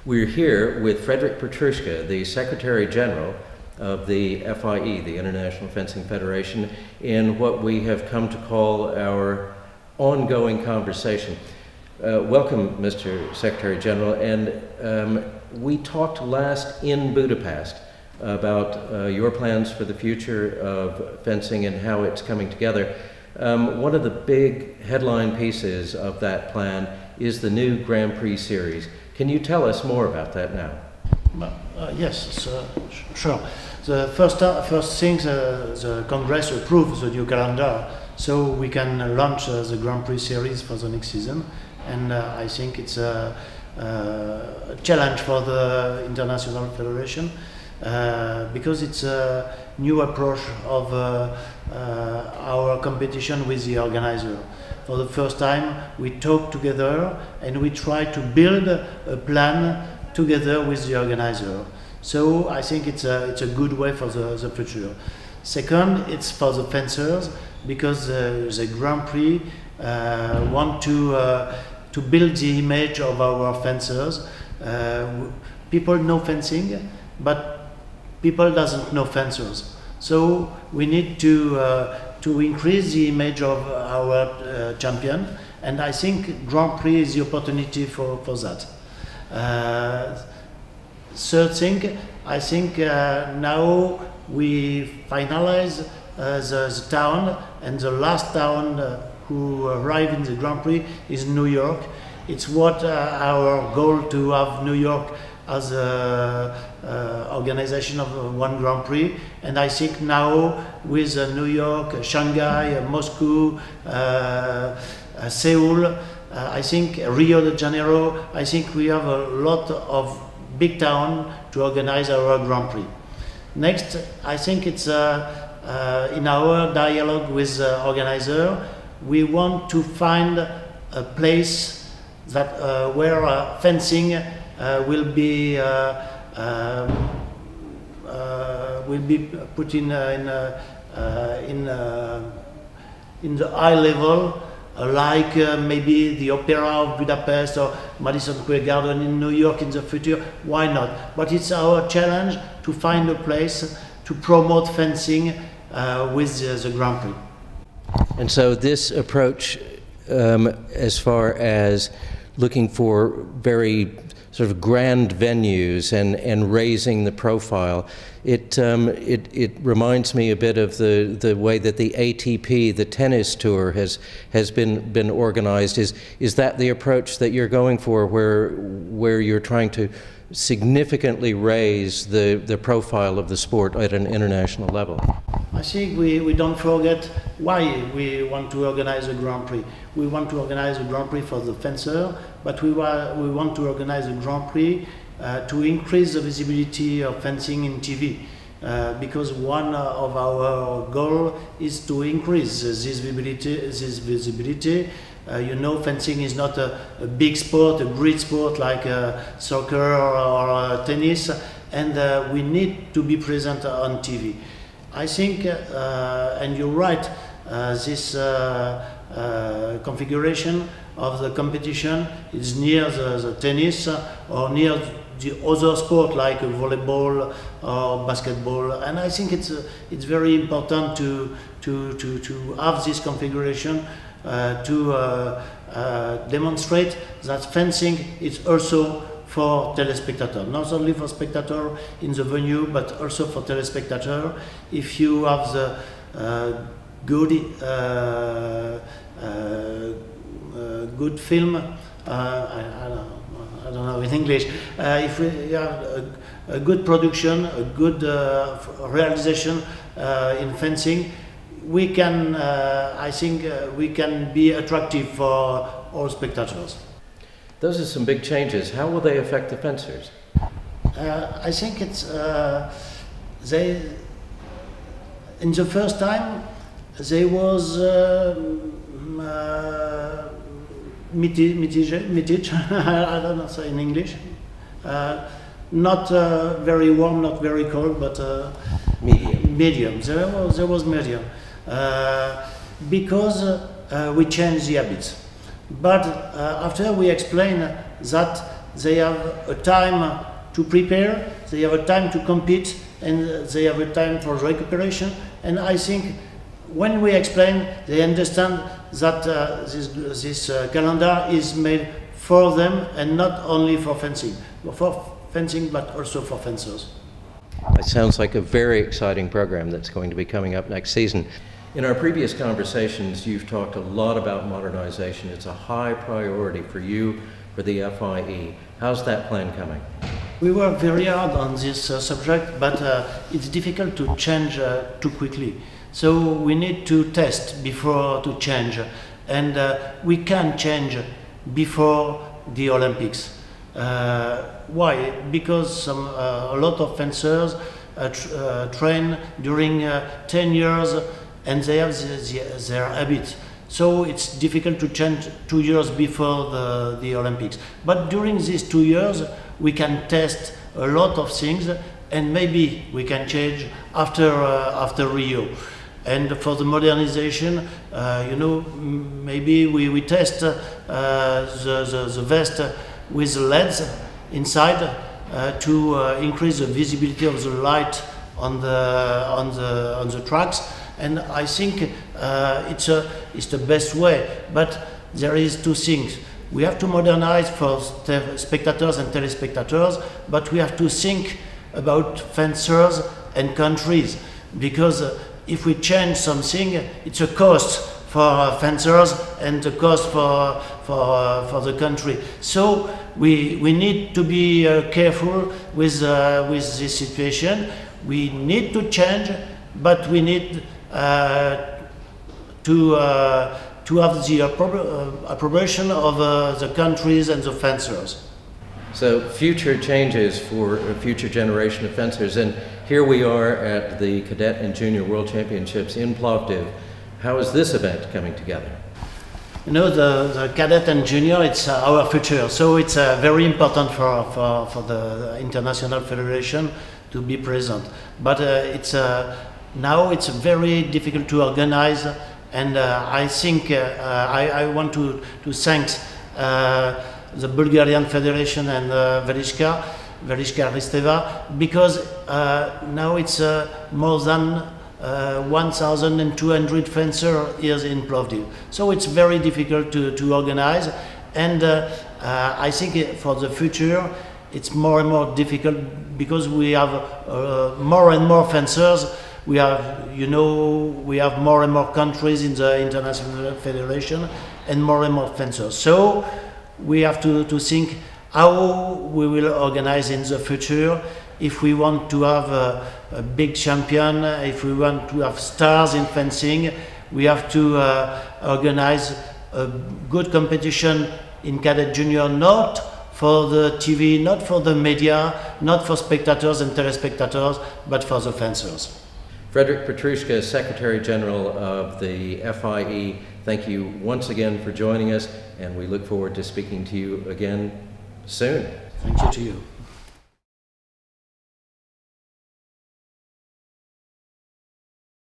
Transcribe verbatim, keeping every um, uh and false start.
We're here with Frédéric Pietruszka, the Secretary General of the F I E, the International Fencing Federation, in what we have come to call our ongoing conversation. Uh, welcome, Mister Secretary General, and um, we talked last in Budapest about uh, your plans for the future of fencing and how it's coming together. Um, one of the big headline pieces of that plan is the new Grand Prix series. Can you tell us more about that now? Uh, yes, so, sure. The first, uh, first thing, uh, the Congress approved the new calendar, so we can launch uh, the Grand Prix series for the next season. And uh, I think it's a, a challenge for the International Federation uh, because it's a new approach of uh, uh, our competition with the organizer. For the first time, we talk together and we try to build a plan together with the organizer. So I think it's a, it's a good way for the, the future. Second, it's for the fencers because uh, the Grand Prix uh, want to, uh, to build the image of our fencers. Uh, people know fencing, but people doesn't know fencers. So we need to uh, to increase the image of our uh, champion, and I think Grand Prix is the opportunity for, for that. Uh, third thing, I think uh, now we finalize uh, the, the town, and the last town uh, who arrive in the Grand Prix is New York. It's what uh, our goal to have New York as a uh, organization of one Grand Prix, and I think now with uh, New York, Shanghai, uh, Moscow, uh, uh, Seoul, uh, I think Rio de Janeiro, I think we have a lot of big town to organize our Grand Prix. Next, I think it's uh, uh, in our dialogue with the organizer, we want to find a place that uh, where uh, fencing Uh, will be uh, um, uh, will be put in uh, in uh, uh, in uh, in the high level, uh, like uh, maybe the Opera of Budapest or Madison Square Garden in New York in the future. Why not? But it's our challenge to find a place to promote fencing uh, with the, the Grand Prix. And so this approach, um, as far as looking for very sort of grand venues and, and raising the profile, it, um, it, it reminds me a bit of the, the way that the A T P, the tennis tour, has, has been, been organized. Is, is that the approach that you're going for, where, where you're trying to significantly raise the, the profile of the sport at an international level? I think we, we don't forget why we want to organize a Grand Prix. We want to organize a Grand Prix for the fencer, but we, wa we want to organize a Grand Prix uh, to increase the visibility of fencing in T V. Uh, because one of our goals is to increase this visibility. This visibility. Uh, you know, fencing is not a, a big sport, a great sport like uh, soccer or, or uh, tennis, and uh, we need to be present on T V. I think, uh, and you're right, uh, this uh, uh, configuration of the competition is near the, the tennis or near the other sport like volleyball or basketball, and I think it's uh, it's very important to to to to have this configuration uh, to uh, uh, demonstrate that fencing is also for telespectator, not only for spectator in the venue, but also for telespectator. If you have the uh, good uh, uh, uh, good film, uh, I, I, don't know, I don't know in English. Uh, if we have a, a good production, a good uh, realization uh, in fencing, we can, uh, I think, uh, we can be attractive for all spectators. Those are some big changes. How will they affect the fencers? Uh, I think it's uh, they. In the first time, there was uh, uh, mitige. I don't know say in English. Uh, not uh, very warm, not very cold, but uh, medium. Medium. There was there was medium uh, because uh, we changed the habits. But uh, after we explain that they have a time to prepare, they have a time to compete, and they have a time for recuperation. And I think when we explain, they understand that uh, this, this uh, calendar is made for them and not only for fencing, for fencing but also for fencers. It sounds like a very exciting program that's going to be coming up next season. In our previous conversations, you've talked a lot about modernization. It's a high priority for you, for the F I E. How's that plan coming? We work very hard on this uh, subject, but uh, it's difficult to change uh, too quickly. So we need to test before to change, and uh, we can change before the Olympics. Uh, why? Because some, uh, a lot of fencers uh, tr uh, train during uh, ten years, and they have the, the, their habit. So it's difficult to change two years before the, the Olympics. But during these two years, we can test a lot of things, and maybe we can change after, uh, after Rio. And for the modernization, uh, you know, maybe we, we test uh, the, the, the vest with L E Ds inside uh, to uh, increase the visibility of the light on the, on the, on the tracks. And I think uh, it's, a, it's the best way. But there is two things. We have to modernize for spectators and telespectators, but we have to think about fencers and countries, because uh, if we change something, it's a cost for uh, fencers and a cost for, for, uh, for the country. So we, we need to be uh, careful with, uh, with this situation. We need to change, but we need uh, to, uh, to have the appro approbation of uh, the countries and the fencers. So future changes for a future generation of fencers, and here we are at the Cadet and Junior World Championships in Plovdiv. How is this event coming together? You know, the, the Cadet and Junior, it's uh, our future, so it's uh, very important for, for, for the International Federation to be present. But uh, it's, uh, now it's very difficult to organize, and uh, I think uh, I, I want to, to thank uh, the Bulgarian Federation and uh, Veriška, Veriška Risteva, because uh, now it's uh, more than uh, one thousand two hundred fencers here in Plovdiv. So it's very difficult to, to organize, and uh, uh, I think for the future it's more and more difficult because we have uh, more and more fencers. We have, you know, we have more and more countries in the International Federation and more and more fencers. So we have to, to think how we will organize in the future. If we want to have a, a big champion, if we want to have stars in fencing, we have to uh, organize a good competition in Cadet Junior, not for the T V, not for the media, not for spectators and telespectators, but for the fencers. Frédéric Pietruszka, Secretary General of the F I E, thank you once again for joining us, and we look forward to speaking to you again soon. Thank you to you.